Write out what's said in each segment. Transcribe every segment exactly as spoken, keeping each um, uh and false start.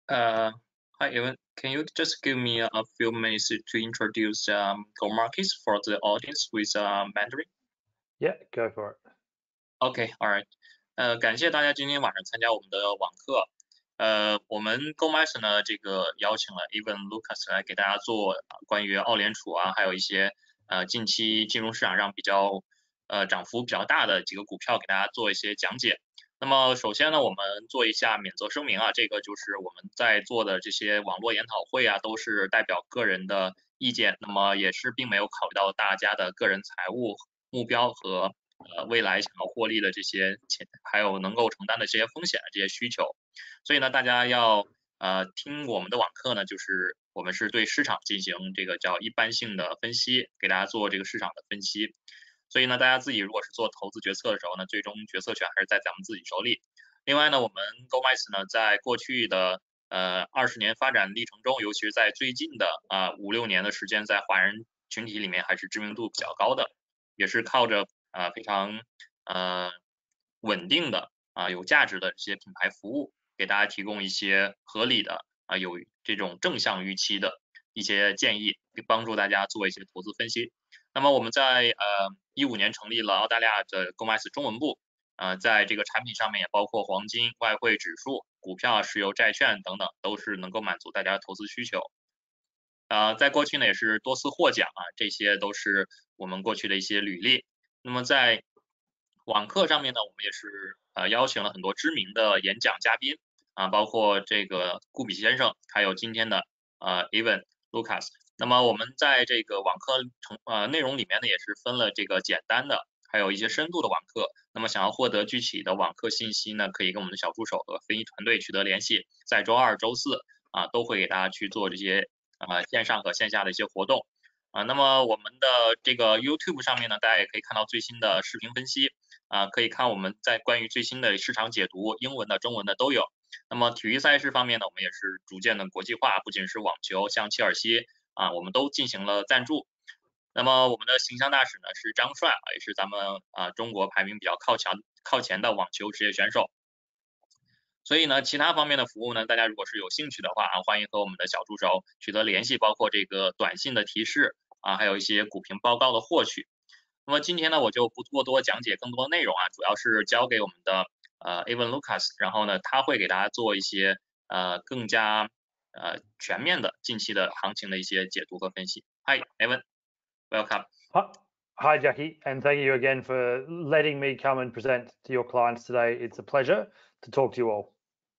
Uh, Hi, Evan. Can you just give me a few minutes to introduce um, Go Markets for the audience with uh, Mandarin? Yeah, go for it. Okay, all right. 呃，感谢大家今天晚上参加我们的网课。呃，我们 GoMaster 呢，这个邀请了 Evan Lucas 来给大家做呃关于澳联储啊，还有一些呃近期金融市场上比较呃涨幅比较大的几个股票，给大家做一些讲解。那么首先呢，我们做一下免责声明啊，这个就是我们在做的这些网络研讨会啊，都是代表个人的意见，那么也是并没有考虑到大家的个人财务目标和呃未来想要获利的这些钱，还有能够承担的这些风险的这些需求。所以呢，大家要呃听我们的网课呢，就是我们是对市场进行这个叫一般性的分析，给大家做这个市场的分析。所以呢，大家自己如果是做投资决策的时候呢，最终决策权还是在咱们自己手里。另外呢，我们 GoMax 呢，在过去的呃二十年发展历程中，尤其是在最近的啊五六年的时间，在华人群体里面还是知名度比较高的，也是靠着啊非常呃稳定的啊有价值的这些品牌服务，给大家提供一些合理的啊有这种正向预期的一些建议，帮助大家做一些投资分析。那么我们在呃一五年成立了澳大利亚的 GoMax 中文部，呃，在这个产品上面也包括黄金、外汇指数、股票、石油、债券等等，都是能够满足大家的投资需求。呃，在过去呢也是多次获奖啊，这些都是我们过去的一些履历。那么在网课上面呢，我们也是呃邀请了很多知名的演讲嘉宾啊，包括这个顾比先生，还有今天的呃 Evan Lucas。那么我们在这个网课成呃内容里面呢，也是分了这个简单的，还有一些深度的网课。那么想要获得具体的网课信息呢，可以跟我们的小助手和分析团队取得联系，在周二、周四啊都会给大家去做这些啊线上和线下的一些活动。啊，那么我们的这个 YouTube 上面呢，大家也可以看到最新的视频分析，啊，可以看我们在关于最新的市场解读，英文的、中文的都有。那么体育赛事方面呢，我们也是逐渐的国际化，不仅是网球，像切尔西啊，我们都进行了赞助。那么我们的形象大使呢是张帅啊，也是咱们啊中国排名比较靠强靠前的网球职业选手。所以呢，其他方面的服务呢，大家如果是有兴趣的话啊，欢迎和我们的小助手取得联系，包括这个短信的提示啊，还有一些股评报告的获取。那么今天呢，我就不过多讲解更多的内容啊，主要是交给我们的呃 Evan Lucas，然后呢，他会给大家做一些呃更加呃全面的近期的行情的一些解读和分析。Hi Evan，welcome。 Hi, hi, Jackie, and thank you again for letting me come and present to your clients today. It's a pleasure to talk to you all.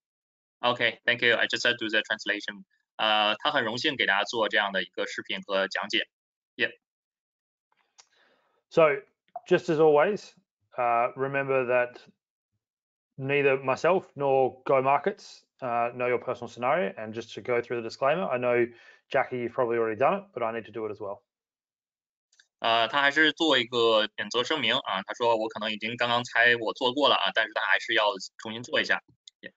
Okay, thank you. I just do the translation. 呃，他很荣幸给大家做这样的一个视频和讲解。Yeah. So, just as always, uh, remember that neither myself nor Go Markets uh, know your personal scenario. And just to go through the disclaimer, I know, Jackie, you've probably already done it, but I need to do it as well. 呃，他还是做一个免责声明啊，他说我可能已经刚刚猜我做过了啊，但是他还是要重新做一下。Yeah.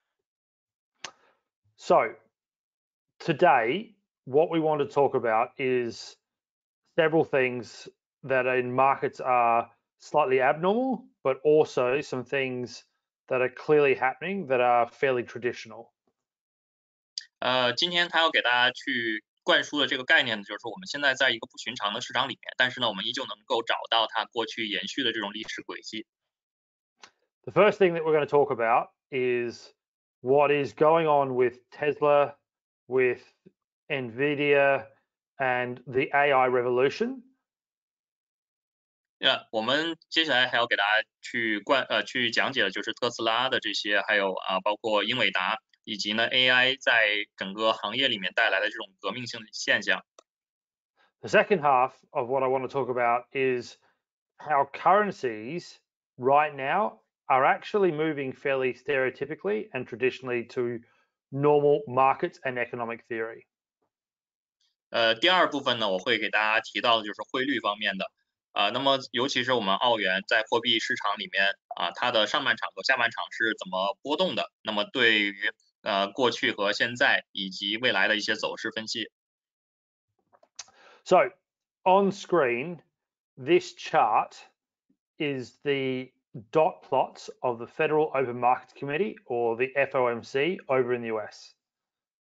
So, today, what we want to talk about is several things that in markets are slightly abnormal, but also some things that are clearly happening that are fairly traditional. 呃，今天他要给大家去灌输的这个概念呢，就是说我们现在在一个不寻常的市场里面，但是呢，我们依旧能够找到它过去延续的这种历史轨迹。 The first thing that we're going to talk about is what is going on with Tesla, with Nvidia, and the A I revolution. 那我们接下来还要给大家去灌呃去讲解的就是特斯拉的这些，还有啊包括英伟达以及呢 A I 在整个行业里面带来的这种革命性的现象。 The second half of what I want to talk about is how currencies right now are actually moving fairly stereotypically and traditionally to normal markets and economic theory. 呃，第二部分呢，我会给大家提到的就是汇率方面的，啊、那么尤其是我们澳元在货币市场里面啊、它的上半场和下半场是怎么波动的？那么对于呃过去和现在以及未来的一些走势分析。 So on screen, this chart is the dot plots of the Federal Open Markets Committee, or the F O M C, over in the U S.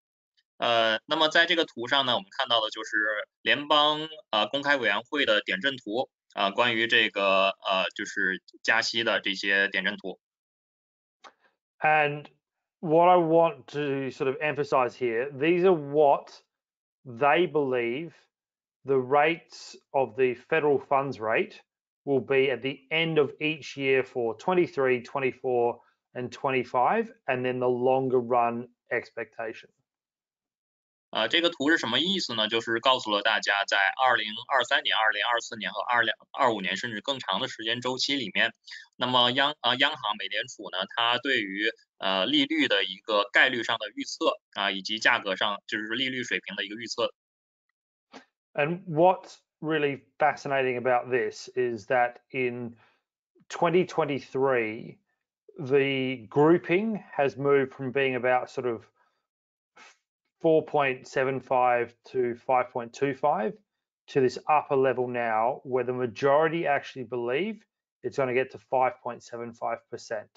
呃，那么在这个图上呢，我们看到的就是联邦呃公开委员会的点阵图啊、呃，关于这个呃就是加息的这些点阵图。 And what I want to sort of emphasize here, these are what they believe the rates of the federal funds rate will be at the end of each year for twenty-three, twenty-four, and twenty-five, and then the longer run expectation. 啊、这个图是什么意思呢？就是告诉了大家，在二零二三年、二零二四年和二零二五年甚至更长的时间周期里面，那么央啊、央行美联储呢，它对于呃利率的一个概率上的预测啊、以及价格上就是利率水平的一个预测。 And what's really fascinating about this is that in twenty twenty-three, the grouping has moved from being about sort of four point seven five to five point two five to this upper level now where the majority actually believe it's going to get to five point seven five percent.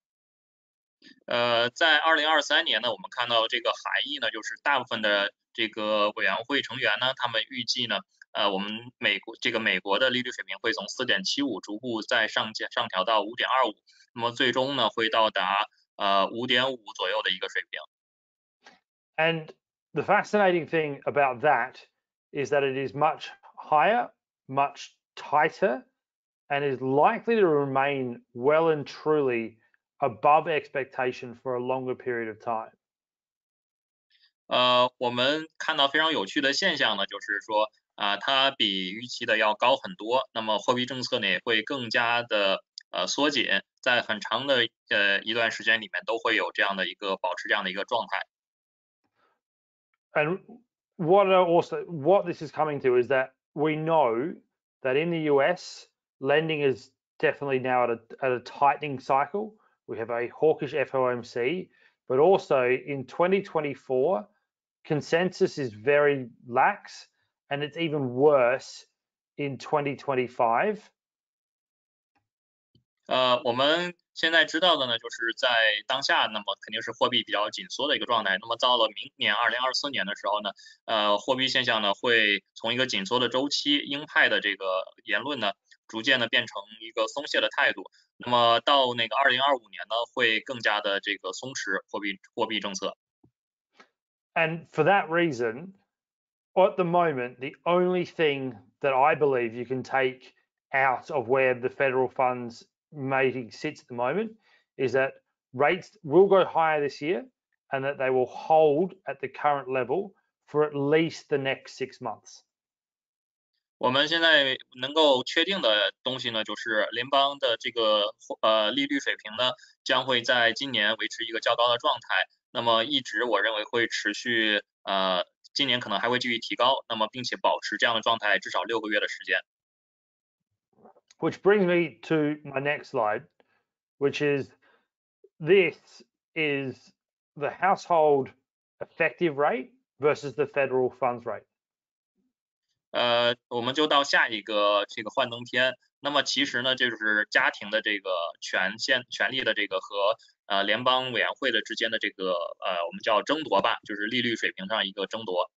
呃，在二零二三年呢，我们看到这个含义呢，就是大部分的这个委员会成员呢，他们预计呢，呃，我们美国这个美国的利率水平会从四点七五逐步再上降上调到五点二五，那么最终呢会到达呃五点五左右的一个水平。 And the fascinating thing about that is that it is much higher, much tighter, and is likely to remain well and truly above expectation for a longer period of time. 呃，我们看到非常有趣的现象呢，就是说啊、它比预期的要高很多，那么货币政策呢也会更加的呃缩紧，在很长的呃一段时间里面都会有这样的一个保持这样的一个状态。 And what are also what this is coming to is that we know that in the U S, lending is definitely now at a at a tightening cycle. We have a hawkish F O M C, but also in twenty twenty-four, consensus is very lax, and it's even worse in twenty twenty-five. 呃，我们现在知道的呢，就是在当下，那么肯定是货币比较紧缩的一个状态。那么到了明年二零二四年的时候呢，呃，货币现象呢会从一个紧缩的周期，鹰派的这个言论呢，逐渐的变成一个松懈的态度。那么到那个二零二五年呢，会更加的这个松弛货币货币政策。 And for that reason, at the moment, the only thing that I believe you can take out of where the federal funds meeting sits at the moment is that rates will go higher this year and that they will hold at the current level for at least the next six months. 我们现在能够确定的东西呢，就是联邦的这个呃利率水平呢，将会在今年维持一个较高的状态。那么一直我认为会持续，呃，今年可能还会继续提高，那么并且保持这样的状态至少六个月的时间。 Which brings me to my next slide, which is this is the household effective rate versus the federal funds rate. 呃，我们就到下一个这个幻灯片。那么其实呢，这就是家庭的这个权限权利的这个和呃联邦委员会的之间的这个呃我们叫争夺吧，就是利率水平上一个争夺。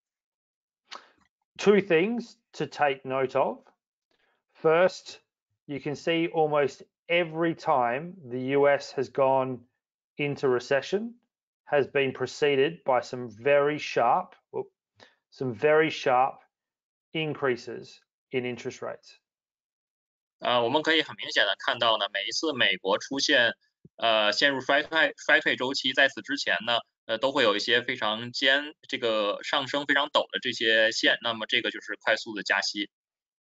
Two things to take note of. First, you can see almost every time the U S has gone into recession has been preceded by some very sharp, some very sharp increases in interest rates. 呃，我们可以很明显的看到呢，每一次美国出现呃陷入衰退衰退周期，在此之前呢，呃都会有一些非常尖这个上升非常陡的这些线，那么这个就是快速的加息。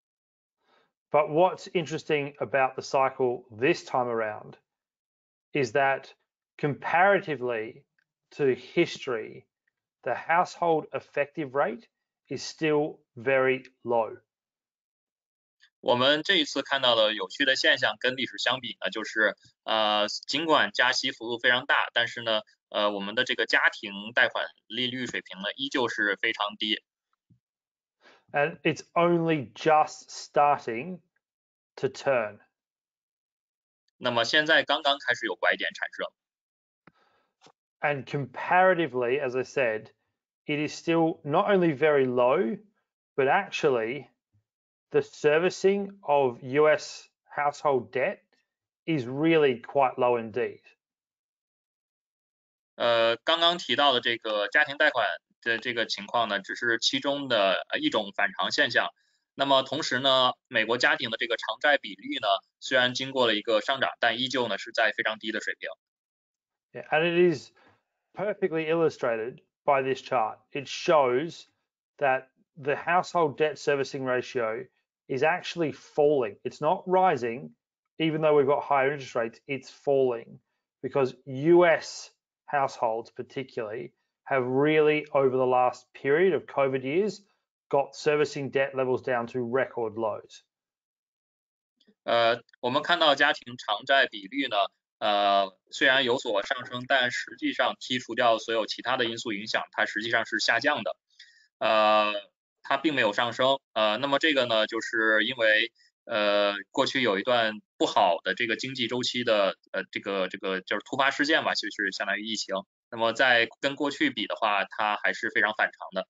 But what's interesting about the cycle this time around is that comparatively to history, the household effective rate is still very low. 我们这一次看到的有趣的现象跟历史相比呢，就是呃尽管加息幅度非常大，但是呢，呃我们的这个家庭贷款利率水平呢依旧是非常低。 And it's only just starting to turn. 那么现在刚刚开始有拐点产生。 And comparatively, as I said, it is still not only very low, but actually the servicing of U S household debt is really quite low indeed. 呃，刚刚提到的这个家庭贷款的这个情况呢，只是其中的一种反常现象。那么同时呢，美国家庭的这个偿债比率呢，虽然经过了一个上涨，但依旧呢是在非常低的水平。 Yeah, and it is perfectly illustrated by this chart. It shows that the household debt servicing ratio is actually falling. It's not rising, even though we've got higher interest rates, it's falling because U S households particularly have really over the last period of COVID years got servicing debt levels down to record lows. 呃，我们看到家庭偿债比率呢，呃，虽然有所上升，但实际上剔除掉所有其他的因素影响，它实际上是下降的。呃，它并没有上升。呃，那么这个呢，就是因为呃过去有一段不好的这个经济周期的呃这个这个就是突发事件吧，就是相当于疫情。那么在跟过去比的话，它还是非常反常的。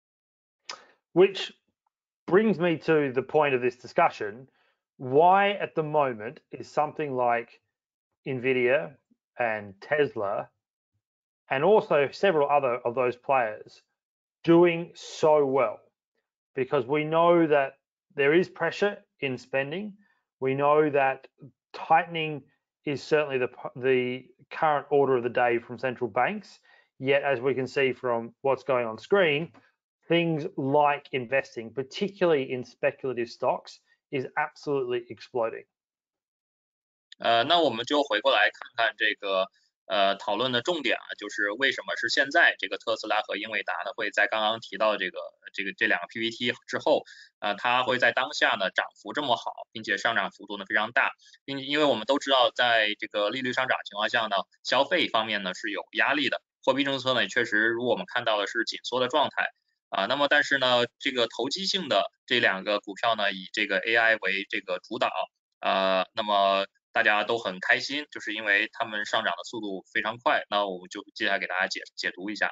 Which brings me to the point of this discussion. Why at the moment is something like Nvidia and Tesla and also several other of those players doing so well? Because we know that there is pressure in spending. We know that tightening is certainly the, the current order of the day from central banks. Yet, as we can see from what's going on screen, things like investing, particularly in speculative stocks, is absolutely exploding. 呃，那我们就回过来看看这个呃讨论的重点啊，就是为什么是现在这个特斯拉和英伟达呢会在刚刚提到这个这个这两个 P P T 之后，呃，它会在当下呢涨幅这么好，并且上涨幅度呢非常大，并因为我们都知道，在这个利率上涨情况下呢，消费方面呢是有压力的，货币政策呢确实如果我们看到的是紧缩的状态。啊，那么但是呢，这个投机性的这两个股票呢，以这个 A I 为这个主导，呃，那么大家都很开心，就是因为它们上涨的速度非常快。那我们就接下来给大家解解读一下。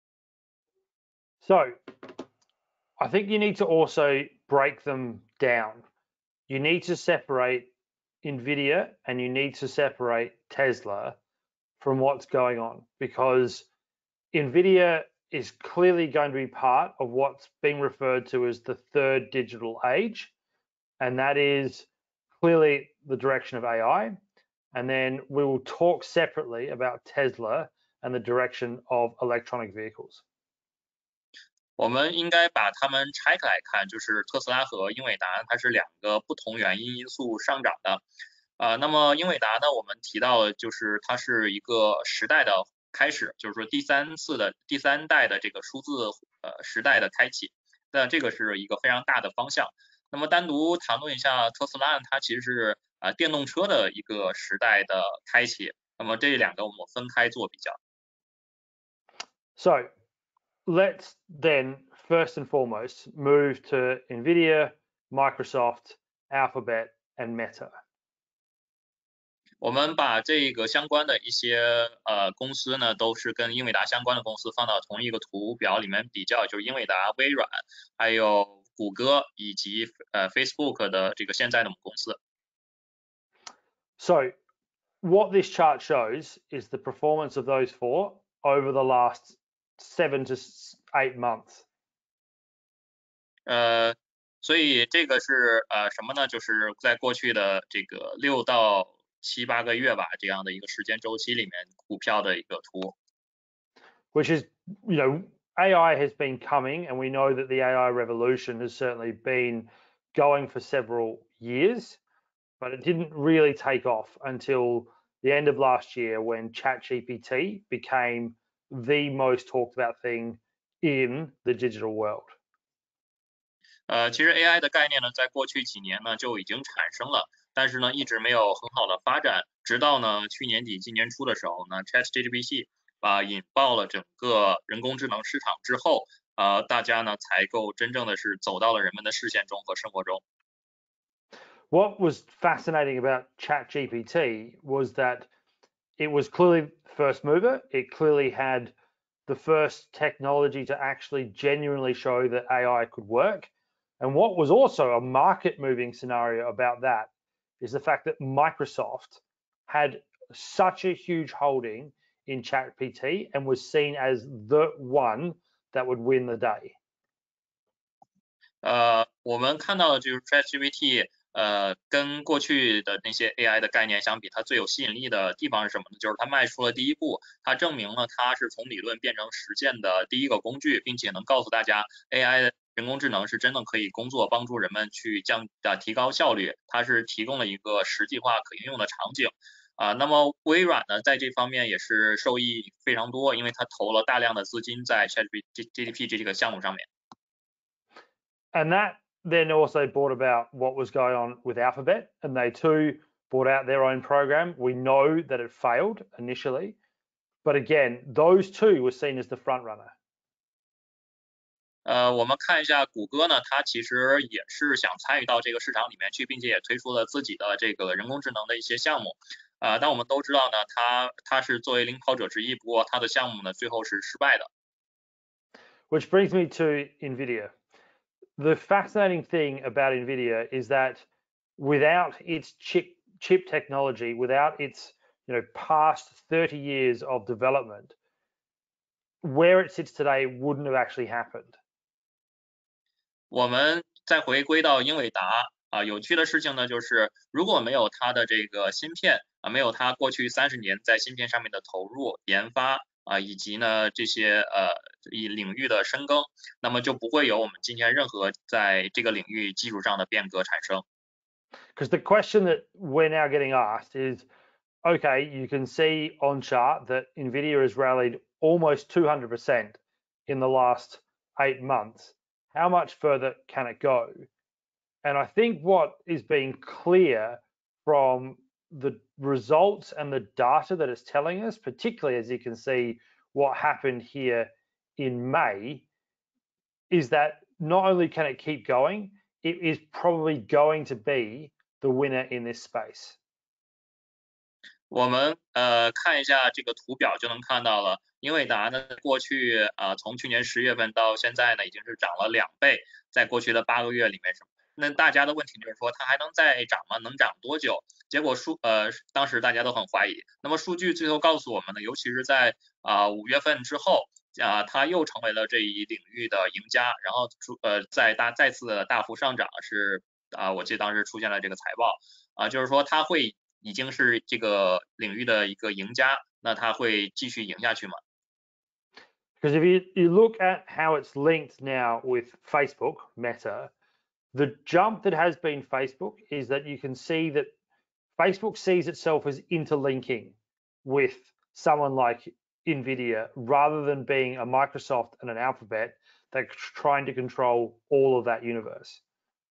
So, I think you need to also break them down. You need to separate Nvidia and you need to separate Tesla from what's going on because Nvidia is clearly going to be part of what's being referred to as the third digital age, and that is clearly the direction of A I. And then we will talk separately about Tesla and the direction of electronic vehicles. 我们应该把它们拆开来看，就是特斯拉和英伟达，它是两个不同原因因素上涨的。呃，那么英伟达呢，我们提到了，就是它是一个时代的开始，就是说第三次的第三代的这个数字呃时代的开启，那这个是一个非常大的方向。那么单独谈论一下特斯拉，它其实是啊、呃、电动车的一个时代的开启。那么这两个我们分开做比较。 So let's then first and foremost move to Nvidia, Microsoft, Alphabet, and Meta. 我们把这个相关的一些呃公司呢，都是跟英伟达相关的公司放到同一个图表里面比较，就是英伟达、微软，还有谷歌以及呃 Facebook 的这个现在的母公司。 So what this chart shows is the performance of those four over the last seven to eight months. 呃，所以这个是呃什么呢？就是在过去的这个六到七八个月吧，这样的一个时间周期里面，股票的一个图。 Which is, you know, A I has been coming, and we know that the A I revolution has certainly been going for several years, but it didn't really take off until the end of last year when ChatGPT became the most talked about thing in the digital world. 呃，其实 A I 的概念呢，在过去几年呢就已经产生了，但是呢一直没有很好的发展，直到呢去年底今年初的时候呢 ，ChatGPT 啊引爆了整个人工智能市场之后，呃，大家呢才够真正的是走到了人们的视线中和生活中。 What was fascinating about ChatGPT was that it was clearly first mover. It clearly had the first technology to actually genuinely show that A I could work. And what was also a market-moving scenario about that is the fact that Microsoft had such a huge holding in ChatGPT and was seen as the one that would win the day. 呃，我们看到的就是 ChatGPT，呃，跟过去的那些 A I 的概念相比，它最有吸引力的地方是什么呢？就是它迈出了第一步，它证明了它是从理论变成实践的第一个工具，并且能告诉大家 A I 人工智能是真的可以工作，帮助人们去降啊提高效率，它是提供了一个实际化可应用的场景。啊，那么微软呢，在这方面也是受益非常多，因为它投了大量的资金在 ChatGPT 这个项目上面。 And that then also brought about what was going on with Alphabet, and they too brought out their own program. We know that it failed initially, but again, those two were seen as the front runner. 呃，我们看一下谷歌呢，它其实也是想参与到这个市场里面去，并且也推出了自己的这个人工智能的一些项目。啊、呃，但我们都知道呢，它它是作为领跑者之一，不过它的项目呢最后是失败的。 Which brings me to NVIDIA. The fascinating thing about NVIDIA is that without its chip chip technology, without its you know past thirty years of development, where it sits today wouldn't have actually happened. 我们再回归到英伟达啊，有趣的事情呢，就是如果没有它的这个芯片啊，没有它过去三十年在芯片上面的投入研发啊，以及呢这些呃以领域的深耕，那么就不会有我们今天任何在这个领域技术上的变革产生。 Because the question that we're now getting asked is, okay, you can see on chart that NVIDIA has rallied almost two hundred percent in the last eight months. How much further can it go? And I think what is being clear from the results and the data that it's telling us, particularly as you can see what happened here in May, is that not only can it keep going, it is probably going to be the winner in this space. 我们呃看一下这个图表就能看到了，英伟达呢过去啊、呃、从去年十月份到现在呢已经是涨了两倍，在过去的八个月里面是。那大家的问题就是说它还能再涨吗？能涨多久？结果数呃当时大家都很怀疑。那么数据最后告诉我们呢，尤其是在啊五、呃、月份之后啊、呃，它又成为了这一领域的赢家，然后呃在大再次的大幅上涨是啊、呃，我记得当时出现了这个财报啊、呃，就是说它会。已经是这个领域的一个赢家，那他会继续赢下去吗？ Because if you, you look at how it's linked now with Facebook, Meta, the jump that has been Facebook is that you can see that Facebook sees itself as interlinking with someone like NVIDIA rather than being a Microsoft and an Alphabet that's trying to control all of that universe.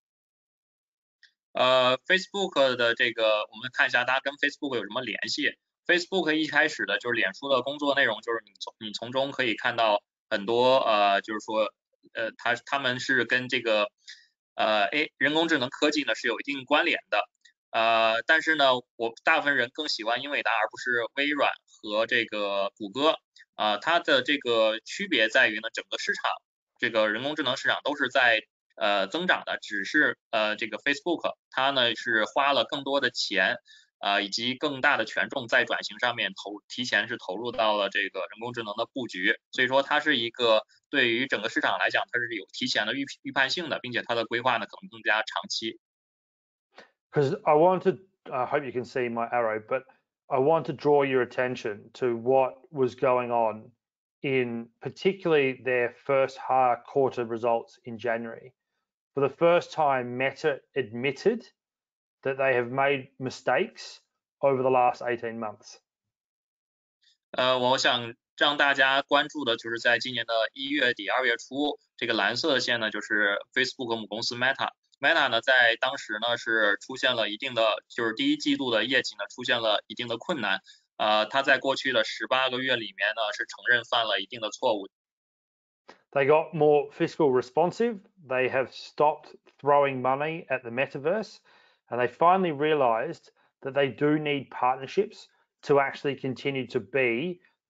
呃 ，Facebook 的这个，我们看一下它跟 Facebook 有什么联系。Facebook 一开始的就是脸书的工作内容，就是你从你从中可以看到很多呃，就是说呃，它他们是跟这个呃 A 人工智能科技呢是有一定关联的。呃，但是呢，我大部分人更喜欢英伟达而不是微软和这个谷歌。啊、呃，它的这个区别在于呢，整个市场这个人工智能市场都是在。呃增长的，只是呃这个 Facebook 它呢是花了更多的钱啊、呃、以及更大的权重在转型上面投提前是投入到了这个人工智能的布局，所以说它是一个对于整个市场来讲它是有提前的预预判性的，并且它的规划呢可能更加长期。 Because I want to, I hope you can see my arrow, but I want to draw your attention to what was going on in particularly their first half quarter results in January. For the first time, Meta admitted that they have made mistakes over the last eighteen months. 呃，我想让大家关注的就是在今年的一月底、二月初，这个蓝色的线呢，就是 Facebook 母公司 Meta。Meta 呢，在当时呢是出现了一定的，就是第一季度的业绩呢出现了一定的困难。呃，它在过去的十八个月里面呢是承认犯了一定的错误。 They got more fiscal responsive. They have stopped throwing money at the metaverse, and they finally realized that they do need partnerships to actually continue to be the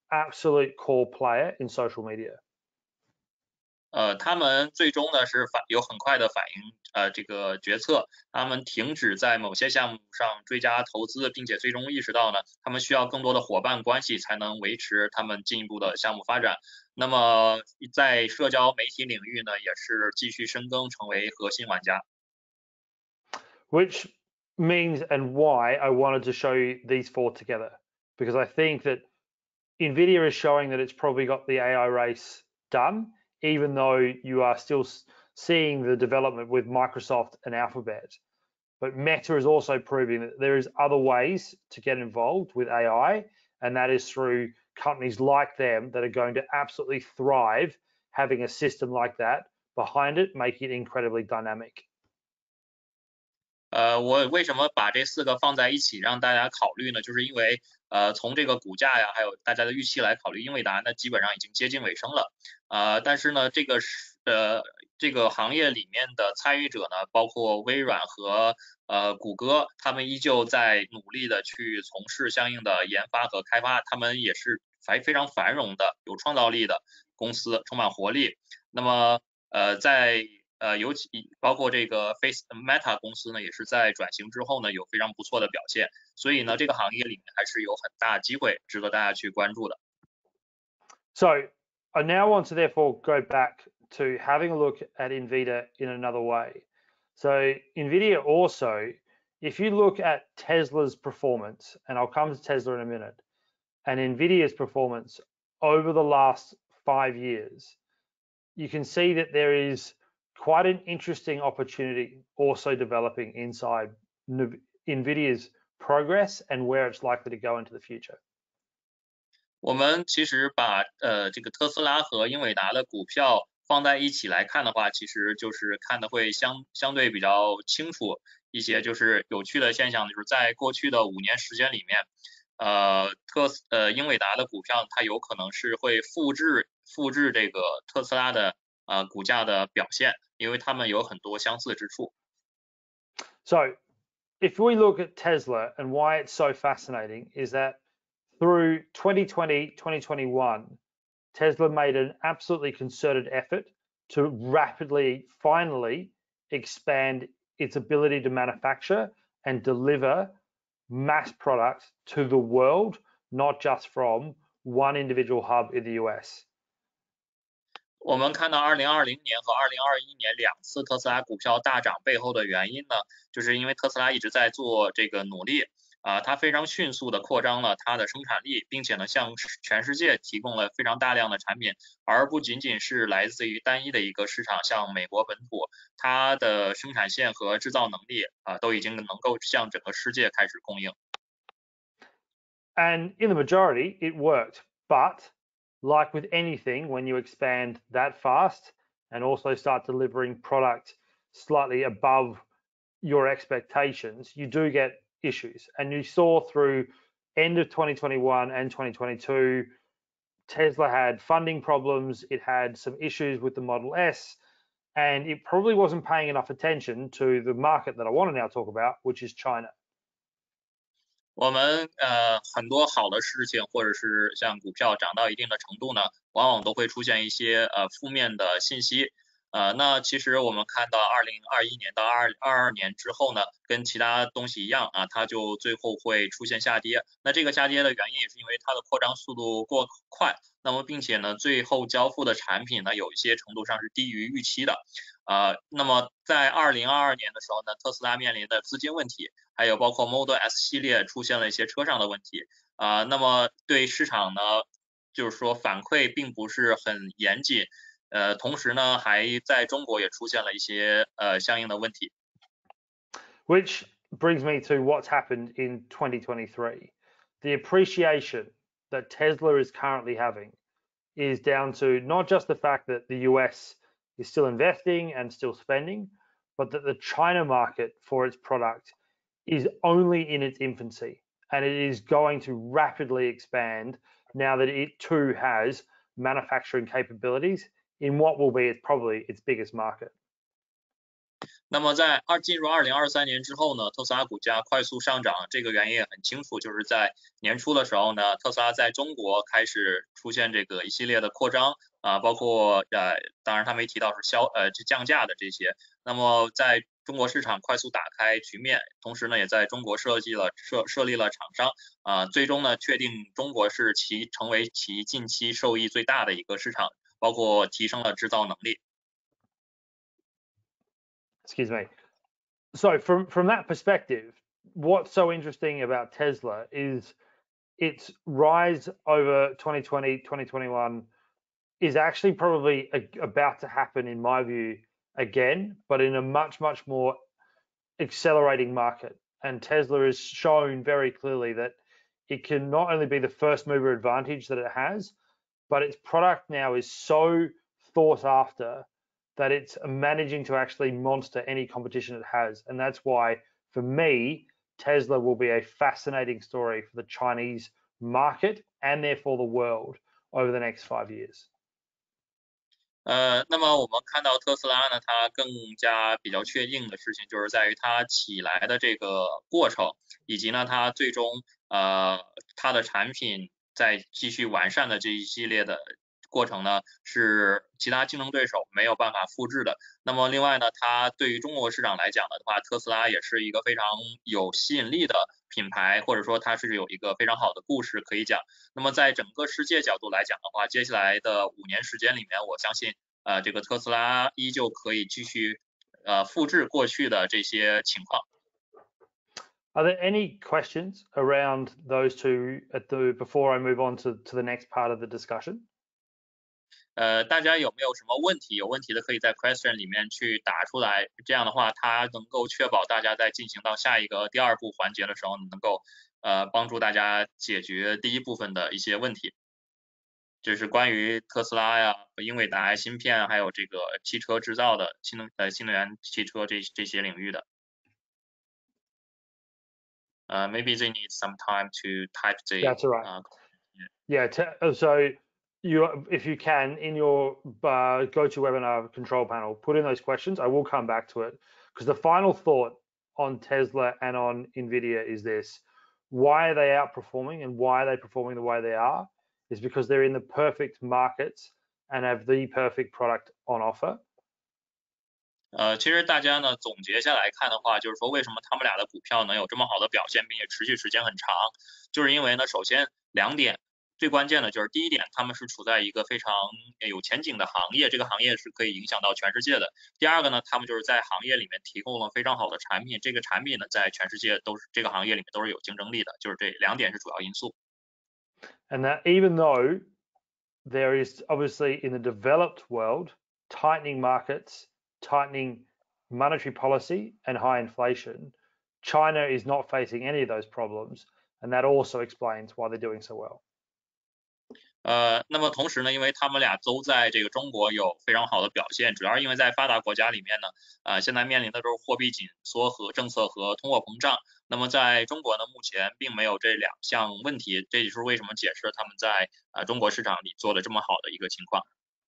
absolute core player in social media. 呃，他们最终呢是反有很快的反应，呃，这个决策，他们停止在某些项目上追加投资，并且最终意识到呢，他们需要更多的伙伴关系才能维持他们进一步的项目发展。那么在社交媒体领域呢，也是继续深耕成为核心玩家。 Which means and why I wanted to show you these four together, because I think that NVIDIA is showing that it's probably got the A I race done, even though you are still seeing the development with Microsoft and Alphabet. But Meta is also proving that there is other ways to get involved with A I, and that is through companies like them that are going to absolutely thrive having a system like that behind it, making it incredibly dynamic. 呃，我为什么把这四个放在一起让大家考虑呢？就是因为呃，从这个股价呀，还有大家的预期来考虑，英伟达呢基本上已经接近尾声了。呃，但是呢，这个是呃这个行业里面的参与者呢，包括微软和呃谷歌，他们依旧在努力的去从事相应的研发和开发，他们也是非非常繁荣的、有创造力的公司，充满活力。那么呃在呃，尤其包括这个 Face Meta 公司呢，也是在转型之后呢，有非常不错的表现。所以呢，这个行业里面还是有很大机会，值得大家去关注的。 So I now want to therefore go back to having a look at NVIDIA in another way. So NVIDIA also, if you look at Tesla's performance, and I'll come to Tesla in a minute, and NVIDIA's performance over the last five years, you can see that there is quite an interesting opportunity also developing inside NVIDIA's progress and where it's likely to go into the future. 我们其实把呃这个特斯拉和英伟达的股票放在一起来看的话，其实就是看的会相相对比较清楚一些。就是有趣的现象，就是在过去的五年时间里面，呃特呃英伟达的股票它有可能是会复制复制这个特斯拉的呃股价的表现，因为它们有很多相似之处。 So if we look at Tesla and why it's so fascinating is that through twenty twenty, twenty twenty-one, Tesla made an absolutely concerted effort to rapidly, finally expand its ability to manufacture and deliver mass products to the world, not just from one individual hub in the U S. 我们看到二零二零年和二零二一年两次特斯拉股票大涨背后的原因呢，就是因为特斯拉一直在做这个努力啊，它非常迅速的扩张了它的生产力，并且呢向全世界提供了非常大量的产品，而不仅仅是来自于单一的一个市场，像美国本土，它的生产线和制造能力啊都已经能够向整个世界开始供应。 And in the majority, it worked, but like with anything, when you expand that fast and also start delivering product slightly above your expectations, you do get issues. And you saw through end of twenty twenty-one and twenty twenty-two, Tesla had funding problems, it had some issues with the Model S, and it probably wasn't paying enough attention to the market that I want to now talk about, which is China. 我们呃很多好的事情，或者是像股票涨到一定的程度呢，往往都会出现一些呃负面的信息。呃，那其实我们看到二零二一年到二二二年之后呢，跟其他东西一样啊，它就最后会出现下跌。那这个下跌的原因也是因为它的扩张速度过快，那么并且呢，最后交付的产品呢，有一些程度上是低于预期的。呃，那么在二零二二年的时候呢，特斯拉面临的资金问题，还有包括 Model S 系列出现了一些车上的问题啊、呃，那么对市场呢，就是说反馈并不是很严谨。呃，同时呢，还在中国也出现了一些呃相应的问题。 Which brings me to what's happened in twenty twenty-three. The appreciation that Tesla is currently having is down to not just the fact that the U S is still investing and still spending, but that the China market for its product is only in its infancy, and it is going to rapidly expand now that it too has manufacturing capabilities in what will be its, probably its biggest market. 那么在二进入二零二三年之后呢，特斯拉股价快速上涨，这个原因也很清楚，就是在年初的时候呢，特斯拉在中国开始出现这个一系列的扩张啊，包括呃，当然他没提到是销呃这降价的这些，那么在中国市场快速打开局面，同时呢，也在中国设计了设设立了厂商啊，最终呢，确定中国是其成为其近期受益最大的一个市场，包括提升了制造能力。 Excuse me. So from from that perspective, what's so interesting about Tesla is its rise over twenty twenty, twenty twenty-one is actually probably a, about to happen in my view again, but in a much much more accelerating market. And Tesla has shown very clearly that it can not only be the first mover advantage that it has, but its product now is so thought after that it's managing to actually monster any competition it has. And that's why, for me, Tesla will be a fascinating story for the Chinese market and therefore the world over the next five years. 呃，那么我们看到特斯拉呢，它更加比较确定的事情就是在于它起来的这个过程，以及呢它最终呃它的产品在继续完善的这一系列的过程呢，是其他竞争对手没有办法复制的。那么另外呢，它对于中国市场来讲的话，特斯拉也是一个非常有吸引力的品牌，或者说它是有一个非常好的故事可以讲。那么在整个世界角度来讲的话，接下来的五年时间里面，我相信呃这个特斯拉依旧可以继续呃复制过去的这些情况。 Are there any questions around those two at the before I move on to, to the next part of the discussion? 呃，大家有没有什么问题？有问题的可以在 question 里面去打出来，这样的话，它能够确保大家在进行到下一个第二步环节的时候，能够呃帮助大家解决第一部分的一些问题。这是关于特斯拉呀、英伟达芯片，还有这个汽车制造的新能呃新能源汽车这这些领域的。呃、uh, maybe they need some time to type the. That's all right. Uh, yeah. yeah so you, if you can, in your uh, GoToWebinar control panel, put in those questions. I will come back to it because the final thought on Tesla and on NVIDIA is this: why are they outperforming and why are they performing the way they are? Is because they're in the perfect markets and have the perfect product on offer. 呃，其实大家呢总结下来看的话，就是说为什么他们俩的股票能有这么好的表现，并且持续时间很长，就是因为呢，首先两点，最关键的就是第一点，他们是处在一个非常有前景的行业，这个行业是可以影响到全世界的。第二个呢，他们就是在行业里面提供了非常好的产品，这个产品呢在全世界都是这个行业里面都是有竞争力的，就是这两点是主要因素。 And that even though there is obviously in the developed world tightening markets, tightening monetary policy and high inflation, China is not facing any of those problems, and that also explains why they're doing so well. 呃，那么同时呢，因为他们俩都在这个中国有非常好的表现，主要是因为在发达国家里面呢，呃，现在面临的都是货币紧缩和政策和通货膨胀。那么在中国呢，目前并没有这两项问题，这就是为什么解释他们在呃中国市场里做的这么好的一个情况。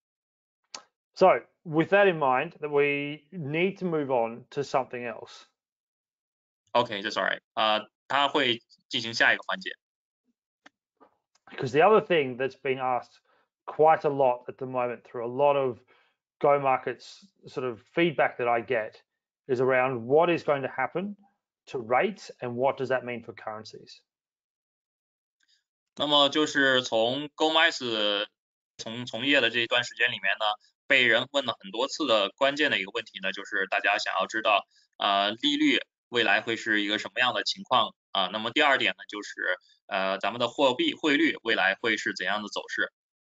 So, with that in mind, that we need to move on to something else. Okay, that's all right. 啊、呃，他会进行下一个环节。 Because the other thing that's being asked quite a lot at the moment through a lot of Go Markets sort of feedback that I get is around what is going to happen to rates and what does that mean for currencies. 那么就是从 GoMax 从从业的这一段时间里面呢，被人问了很多次的关键的一个问题呢，就是大家想要知道啊、呃、利率未来会是一个什么样的情况啊、呃？那么第二点呢，就是呃咱们的货币汇率未来会是怎样的走势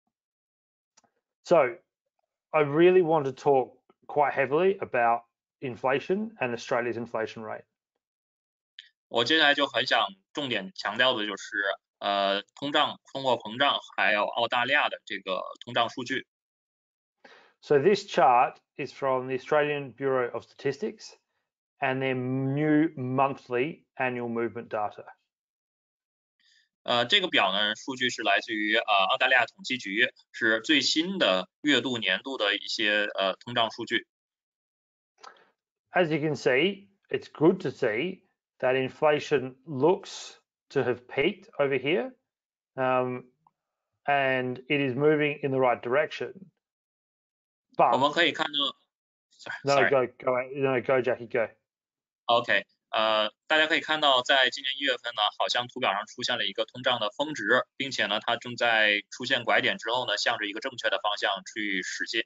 ？So I really want to talk quite heavily about inflation and Australia's inflation rate. 我接下来就很想重点强调的就是呃通胀、通货膨胀，还有澳大利亚的这个通胀数据。 So this chart is from the Australian Bureau of Statistics and their new monthly annual movement data. 呃，这个表呢，数据是来自于呃澳大利亚统计局，是最新的月度、年度的一些呃通胀数据。 as you can see, it's good to see that inflation looks to have peaked over here, um, and it is moving in the right direction. 我们 But 可以看到 no, sorry go go no go Jackie go. OK，呃，大家可以看到，在今年一月份呢，好像图表上出现了一个通胀的峰值，并且呢，它正在出现拐点之后呢，向着一个正确的方向去驶进。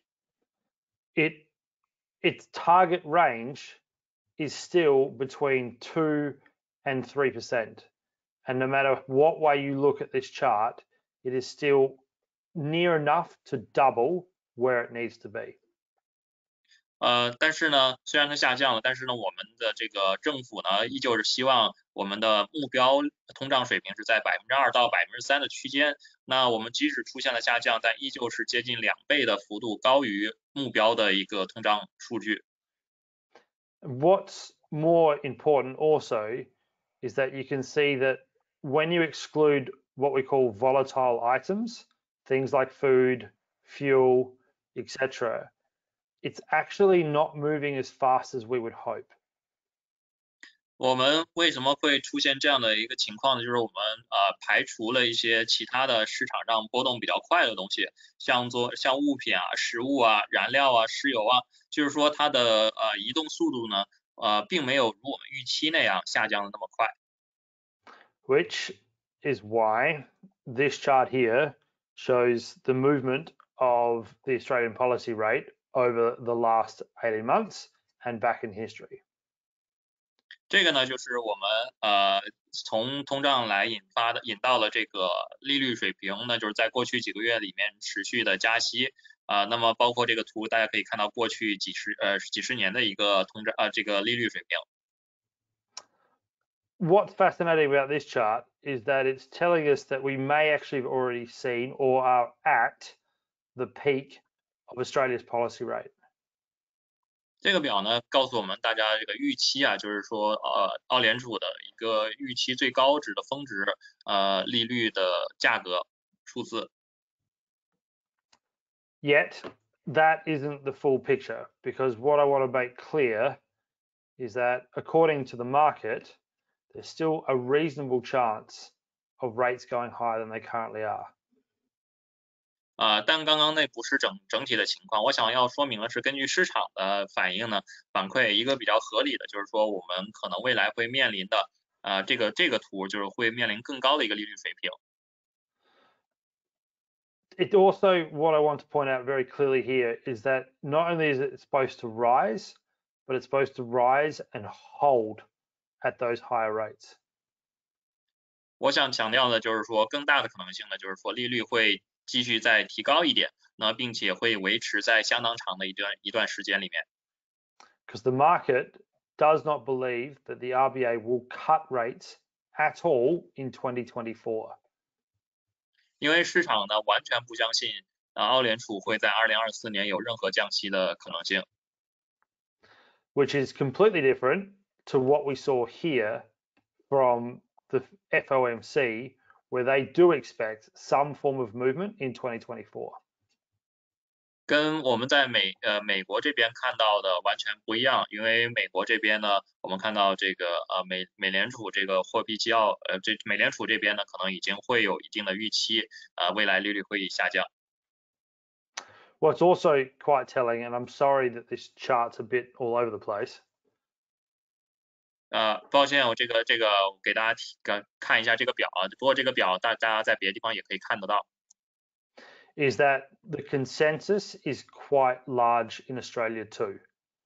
It its target range is still between two and three percent, and no matter what way you look at this chart, it is still near enough to double where it needs to be. 呃，但是呢，虽然它下降了，但是呢，我们的这个政府呢，依旧是希望我们的目标通胀水平是在百分之二到百分之三的区间。那我们即使出现了下降，但依旧是接近两倍的幅度高于目标的一个通胀数据。 What's more important also is that you can see that when you exclude what we call volatile items, things like food, fuel, et cetera, it's actually not moving as fast as we would hope. 我们为什么会出现这样的一个情况呢？就是我们呃排除了一些其他的市场上波动比较快的东西，像做像物品啊、食物啊、燃料啊、石油啊，就是说它的呃移动速度呢，呃并没有如我们预期那样下降的那么快。 Which is why this chart here shows the movement of the Australian policy rate over the last eighteen months and back in history. 这个呢，就是我们呃从通胀来引发的，引到了这个利率水平呢，就是在过去几个月里面持续的加息啊、呃。那么包括这个图，大家可以看到过去几十呃几十年的一个通胀呃这个利率水平。 What's fascinating about this chart is that it's telling us that we may actually have already seen or are at the peak of Australia's policy rate. 这个表呢，告诉我们大家这个预期啊，就是说呃澳联储的一个预期最高值的峰值呃利率的价格数字。 Yet that isn't the full picture, because what I want to make clear is that according to the market, there's still a reasonable chance of rates going higher than they currently are. 啊、呃，但刚刚那不是整整体的情况。我想要说明的是，根据市场的反应呢，反馈一个比较合理的，就是说我们可能未来会面临的，啊、呃，这个这个图就是会面临更高的一个利率水平。 It also, what I want to point out very clearly here is that not only is it supposed to rise, but it's supposed to rise and hold at those higher rates. 我想强调的就是说，更大的可能性呢，就是说利率会继续再提高一点，那并且会维持在相当长的一段一段时间里面。 Because the market does not believe that the R B A will cut rates at all in twenty twenty-four. 因为市场呢完全不相信啊，澳联储会在二零二四年有任何降息的可能性。 Which is completely different to what we saw here from the F O M C, where they do expect some form of movement in twenty twenty-four. 跟我们在美呃美国这边看到的完全不一样，因为美国这边呢，我们看到这个呃美美联储这个货币基要呃这美联储这边呢，可能已经会有一定的预期，呃未来利率会下降。 What's also quite telling, and I'm sorry that this chart's a bit all over the place. 呃，抱歉，我这个这个给大家提个看一下这个表啊，不过这个表大家在别的地方也可以看得到。 Is that the consensus is quite large in Australia too.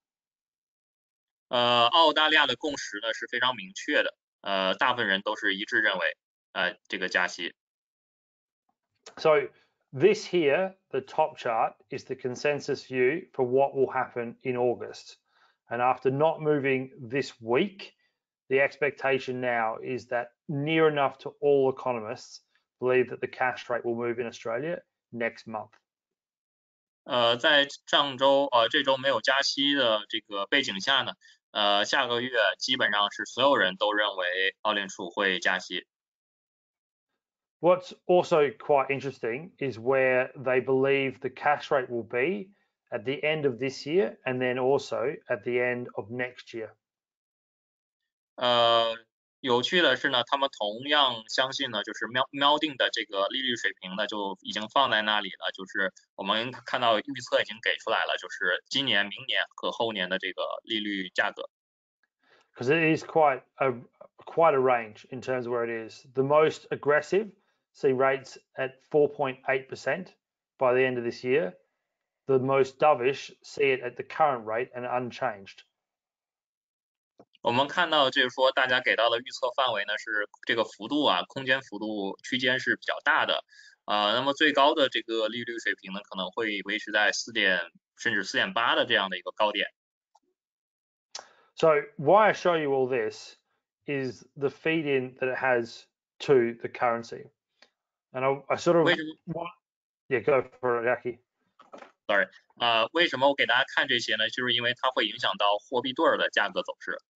呃，澳大利亚的共识呢是非常明确的，呃，大部分人都是一致认为，呃，这个加息。 So this here, the top chart, is the consensus view for what will happen in August. And after not moving this week, the expectation now is that near enough to all economists believe that the cash rate will move in Australia next month. 呃，在上周呃这周没有加息的这个背景下呢，呃，下个月基本上是所有人都认为澳联储会加息。 What's also quite interesting is where they believe the cash rate will be at the end of this year and then also at the end of next year. 呃，有趣的是呢，他们同样相信呢，就是瞄瞄定的这个利率水平呢，就已经放在那里了，就是我们看到预测已经给出来了，就是今年、明年和后年的这个利率价格。 Because it is quite a quite a range in terms of where it is. The most aggressive see rates at four point eight percent by the end of this year. The most dovish see it at the current rate and unchanged. 我们看到就是说，大家给到的预测范围呢是这个幅度啊，空间幅度区间是比较大的，啊、呃，那么最高的这个利率水平呢，可能会维持在四点甚至四点八的这样的一个高点。 So why I show you all this is the feed in that it has to the currency, and I, I sort of want, yeah, go for it, Jackie. Sorry， 啊、呃，为什么我给大家看这些呢？就是因为它会影响到货币对儿的价格走势。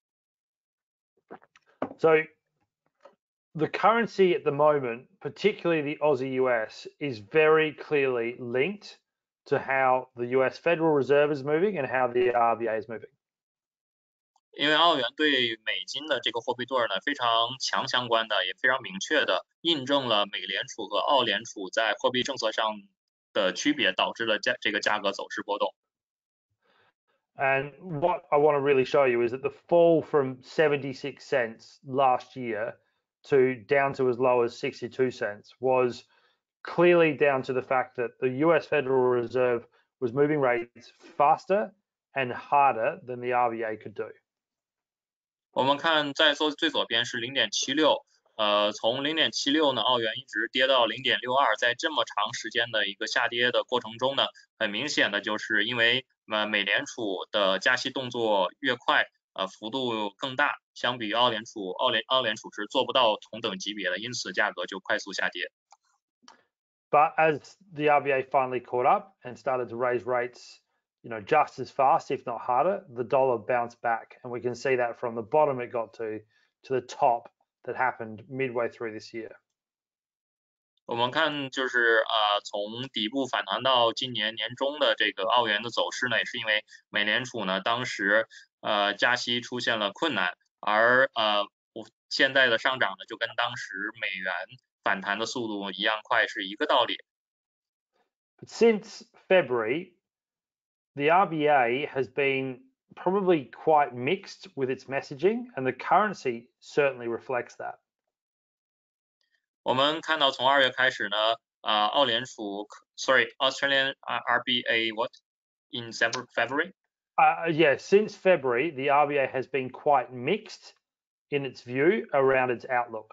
So the currency at the moment, particularly the Aussie U S, is very clearly linked to how the U S Federal Reserve is moving and how the R B A is moving. 因为澳元对美金的这个货币对儿呢非常强相关的，也非常明确的印证了美联储和澳联储在货币政策上的区别，导致了价这个价格走势波动。 And what I want to really show you is that the fall from seventy-six cents last year to down to as low as sixty-two cents was clearly down to the fact that the U S Federal Reserve was moving rates faster and harder than the R B A could do. 我们看在左最左边是零点七六，呃，从零点七六呢，澳元一直跌到零点六二，在这么长时间的一个下跌的过程中呢，很明显的就是因为呃美联储的加息动作越快，呃幅度更大，相比于澳联储，澳联澳联储是做不到同等级别的，因此价格就快速下跌。 But as the R B A finally caught up and started to raise rates, you know, just as fast, if not harder, the dollar bounced back. And we can see that from the bottom it got to, to the top that happened midway through this year. 我们看就是呃从底部反弹到今年年中的这个澳元的走势呢，也是因为美联储呢当时呃加息出现了困难，而呃现在的上涨呢就跟当时美元反弹的速度一样快，是一个道理。 But since February, the R B A has been probably quite mixed with its messaging, and the currency certainly reflects that. 我们看到从二月开始呢，啊、呃，澳联储 ，sorry, Australian R B A what in February? Uh, yeah, since February, the R B A has been quite mixed in its view around its outlook.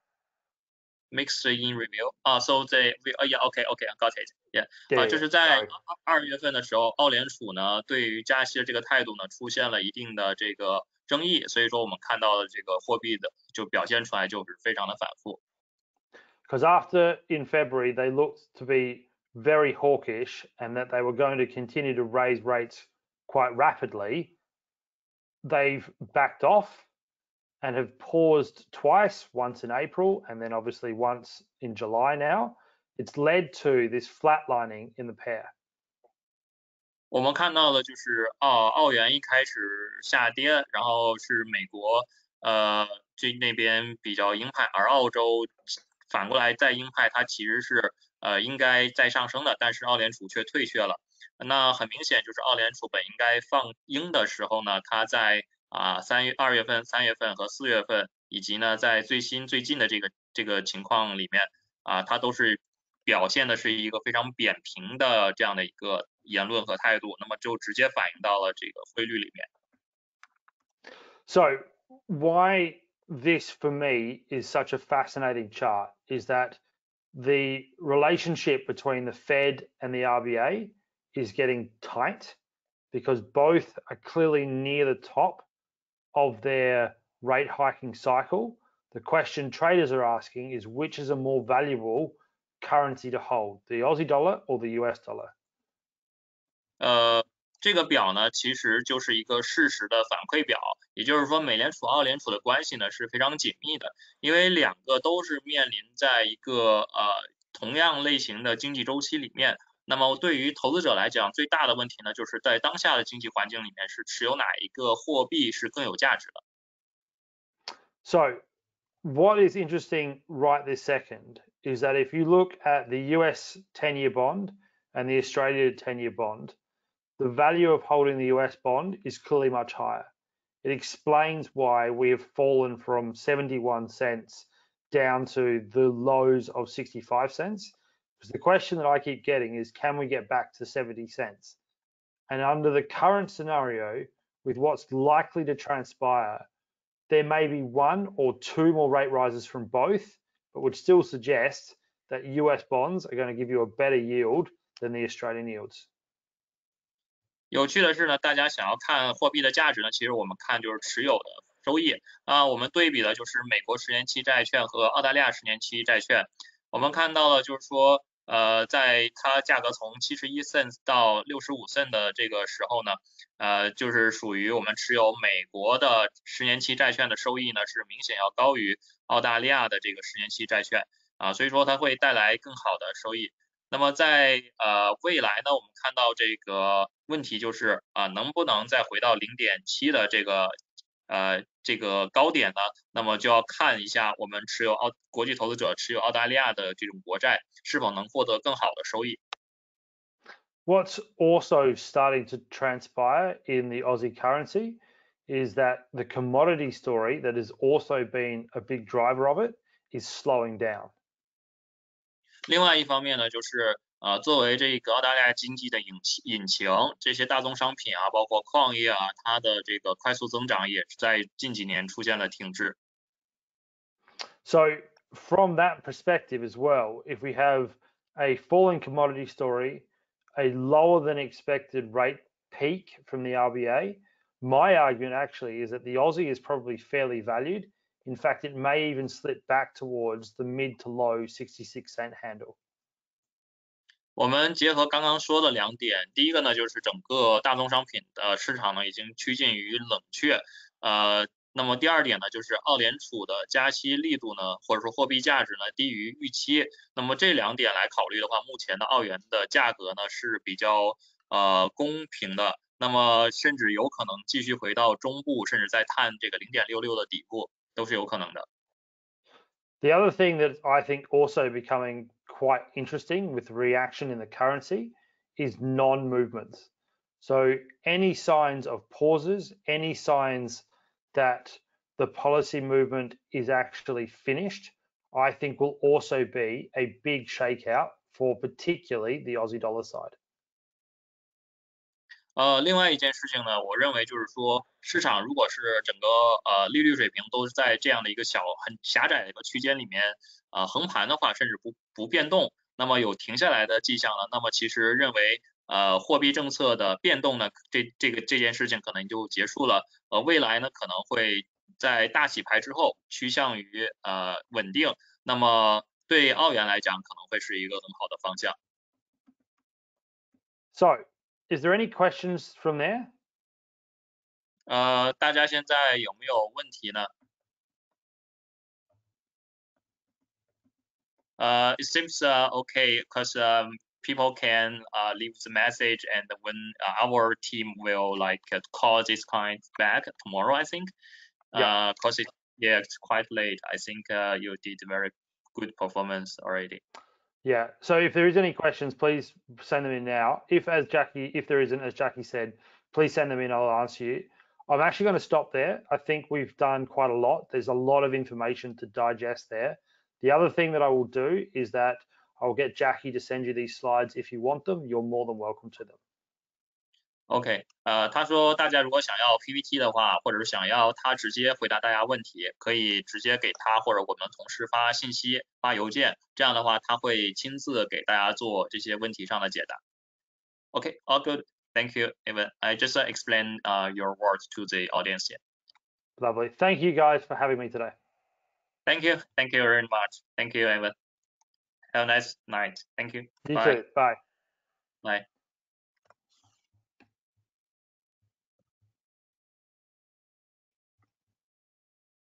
Mixed in review 啊 ，so they 啊 yeah OK OK got it yeah 啊，就是在二月份的时候，澳联储呢对于加息的这个态度呢出现了一定的这个争议，所以说我们看到的这个货币的就表现出来就是非常的反复。 Because after in February they looked to be very hawkish and that they were going to continue to raise rates quite rapidly, they've backed off and have paused twice, once in April and then obviously once in July now. It's led to this flatlining in the pair. 我们看到的就是澳澳元一开始下跌，然后是美国呃这那边比较鹰派，而澳洲反过来再鹰派，它其实是呃应该在上升的，但是澳联储却退却了。那很明显就是澳联储本应该放鹰的时候呢，它在啊，三月、二月份、三月份和四月份，以及呢，在最新最近的这个这个情况里面啊，它都是表现的是一个非常扁平的这样的一个言论和态度，那么就直接反映到了这个汇率里面。 So why this for me is such a fascinating chart is that the relationship between the Fed and the R B A is getting tight because both are clearly near the top of their rate hiking cycle. The question traders are asking is which is a more valuable currency to hold, the Aussie dollar or the U S dollar? 呃，这个表呢，其实就是一个事实的反馈表，也就是说，美联储、澳联储的关系呢是非常紧密的，因为两个都是面临在一个呃同样类型的经济周期里面， 那么对于投资者来讲，最大的问题呢，就是在当下的经济环境里面，是持有哪一个货币是更有价值的。 So, what is interesting right this second is that if you look at the U S ten-year bond and the Australia ten-year bond, the value of holding the U S bond is clearly much higher. It explains why we have fallen from seventy-one cents down to the lows of sixty-five cents. Because the question that I keep getting is, can we get back to seventy cents? And under the current scenario, with what's likely to transpire, there may be one or two more rate rises from both, but would still suggest that U S bonds are going to give you a better yield than the Australian yields. 有趣的是呢，大家想要看货币的价值呢，其实我们看就是持有的收益啊。我们对比的就是美国十年期债券和澳大利亚十年期债券。我们看到了，就是说，呃，在它价格从七十一 cent 到六十五 cent 的这个时候呢，呃，就是属于我们持有美国的十年期债券的收益呢，是明显要高于澳大利亚的这个十年期债券啊，所以说它会带来更好的收益。那么在呃未来呢，我们看到这个问题就是啊，能不能再回到零点七的这个呃这个高点呢？那么就要看一下我们持有澳国际投资者持有澳大利亚的这种国债是否能获得更好的收益。 What's also starting to transpire in the Aussie currency is that the commodity story that has also been a big driver of it is slowing down. 另外一方面呢，就是呃，作为这个澳大利亚经济的引引擎，这些大宗商品啊，包括矿业啊，它的这个快速增长也是在近几年出现了停滞。 So from that perspective as well, if we have a falling commodity story, a lower than expected rate peak from the R B A, my argument actually is that the Aussie is probably fairly valued. In fact, it may even slip back towards the mid to low sixty-six cent handle. 我们结合刚刚说的两点，第一个呢，就是整个大宗商品的市场呢已经趋近于冷却，呃，那么第二点呢，就是澳联储的加息力度呢，或者说货币价值呢低于预期。那么这两点来考虑的话，目前的澳元的价格呢是比较呃公平的，那么甚至有可能继续回到中部，甚至再探这个零点六六的底部，都是有可能的。 The other thing that I think also becoming quite interesting with reaction in the currency is non-movements. So any signs of pauses, any signs that the policy movement is actually finished, I think will also be a big shakeout for particularly the Aussie dollar side. 呃，另外一件事情呢，我认为就是说，市场如果是整个呃利率水平都是在这样的一个小很狭窄的一个区间里面呃横盘的话，甚至不不变动，那么有停下来的迹象了，那么其实认为呃货币政策的变动呢，这这个这件事情可能就结束了，呃未来呢可能会在大洗牌之后趋向于呃稳定，那么对澳元来讲可能会是一个很好的方向。 So, is there any questions from there? 呃，大家现在有没有问题呢？ Uh, it seems uh, okay because um, people can uh, leave the message, and when uh, our team will like uh, call this client back tomorrow, I think. Yeah. Uh, cause it yeah, it's quite late. I think uh, you did very good performance already. Yeah. So if there is any questions, please send them in now. If, as Jackie, if there isn't, as Jackie said, please send them in. I'll answer you. I'm actually going to stop there. I think we've done quite a lot. There's a lot of information to digest there. The other thing that I will do is that I'll get Jackie to send you these slides. If you want them, you're more than welcome to them. OK，呃，他说大家如果想要 P P T 的话，或者是想要他直接回答大家问题，可以直接给他或者我们同事发信息、发邮件，这样的话他会亲自给大家做这些问题上的解答。OK, all good. Thank you, Evan. I just uh, explained uh, your words to the audience here. Lovely. Thank you guys for having me today. Thank you. Thank you very much. Thank you, Evan. Have a nice night. Thank you. You Bye. too. Bye. Bye.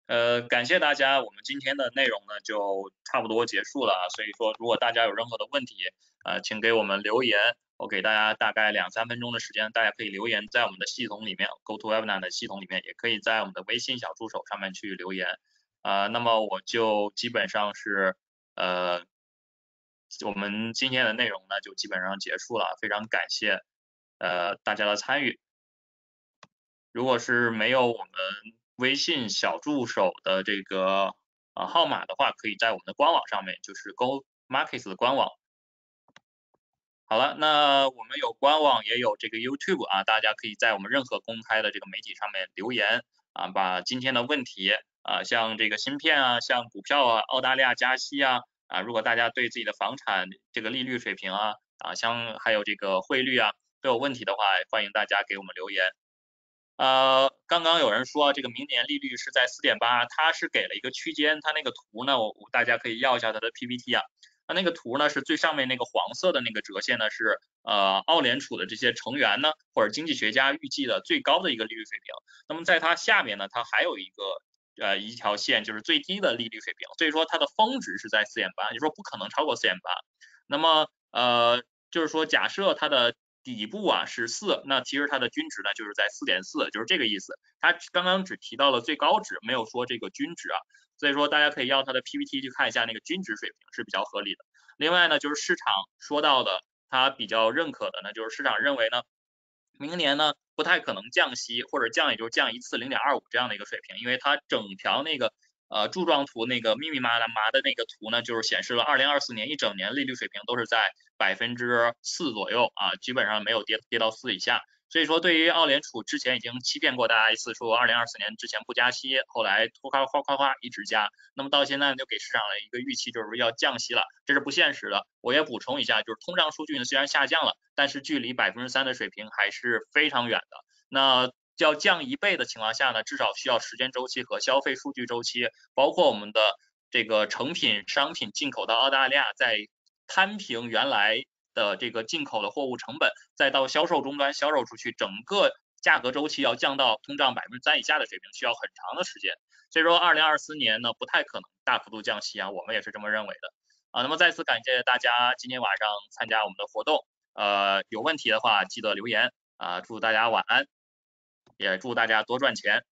呃，感谢大家，我们今天的内容呢就差不多结束了啊。所以说，如果大家有任何的问题，呃，请给我们留言，我给大家大概两三分钟的时间，大家可以留言在我们的系统里面 ，GoToWebinar 的系统里面，也可以在我们的微信小助手上面去留言。啊、那么我就基本上是呃，我们今天的内容呢就基本上结束了，非常感谢呃大家的参与。如果是没有我们微信小助手的这个呃号码的话，可以在我们的官网上面，就是 Go Markets 的官网。好了，那我们有官网，也有这个 YouTube 啊，大家可以在我们任何公开的这个媒体上面留言啊，把今天的问题啊，像这个芯片啊，像股票啊，澳大利亚加息啊，啊，如果大家对自己的房产这个利率水平啊，啊，像还有这个汇率啊都有问题的话，欢迎大家给我们留言。呃，刚刚有人说这个明年利率是在 四点八， 它是给了一个区间，它那个图呢，我我大家可以要一下它的 P P T 啊。它那个图呢是最上面那个黄色的那个折线呢是呃澳联储的这些成员呢或者经济学家预计的最高的一个利率水平。那么在它下面呢，它还有一个呃一条线就是最低的利率水平，所以说它的峰值是在 四点八，也就是说不可能超过 四点八。那么呃就是说假设它的底部啊是四，那其实它的均值呢就是在 四点四， 就是这个意思。它刚刚只提到了最高值，没有说这个均值啊，所以说大家可以要它的 P P T 去看一下那个均值水平是比较合理的。另外呢，就是市场说到的，它比较认可的呢，就是市场认为呢，明年呢不太可能降息，或者降也就降一次 零点二五 这样的一个水平，因为它整条那个呃柱状图那个密密麻麻的那个图呢，就是显示了二零二四年一整年利率水平都是在百分之四左右啊，基本上没有跌跌到四以下。所以说，对于澳联储之前已经欺骗过大家一次，说二零二四年之前不加息，后来夸夸夸夸一直加，那么到现在就给市场了一个预期，就是要降息了，这是不现实的。我也补充一下，就是通胀数据呢虽然下降了，但是距离百分之三的水平还是非常远的。那要降一倍的情况下呢，至少需要时间周期和消费数据周期，包括我们的这个成品商品进口到澳大利亚，在摊平原来的这个进口的货物成本，再到销售终端销售出去，整个价格周期要降到通胀百分之三以下的水平，需要很长的时间。所以说，二零二四年呢不太可能大幅度降息啊，我们也是这么认为的啊。那么再次感谢大家今天晚上参加我们的活动，呃，有问题的话记得留言啊，祝大家晚安，也祝大家多赚钱。